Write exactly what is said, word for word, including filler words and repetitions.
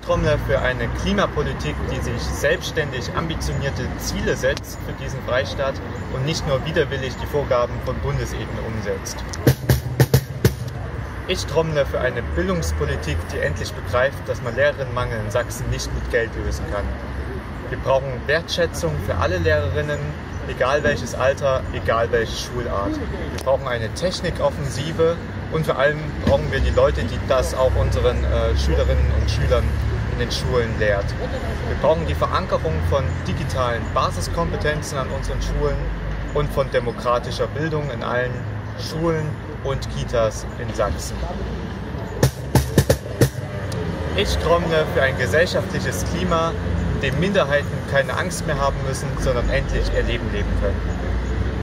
trommle für eine Klimapolitik, die sich selbstständig ambitionierte Ziele setzt für diesen Freistaat und nicht nur widerwillig die Vorgaben von Bundesebene umsetzt. Ich trommle für eine Bildungspolitik, die endlich begreift, dass man Lehrerinnenmangel in Sachsen nicht mit Geld lösen kann. Wir brauchen Wertschätzung für alle Lehrerinnen, egal welches Alter, egal welche Schulart. Wir brauchen eine Technikoffensive und vor allem brauchen wir die Leute, die das auch unseren äh, Schülerinnen und Schülern in den Schulen lehrt. Wir brauchen die Verankerung von digitalen Basiskompetenzen an unseren Schulen und von demokratischer Bildung in allen Schulen und Kitas in Sachsen. Ich trommle für ein gesellschaftliches Klima, in dem Minderheiten keine Angst mehr haben müssen, sondern endlich ihr Leben leben können.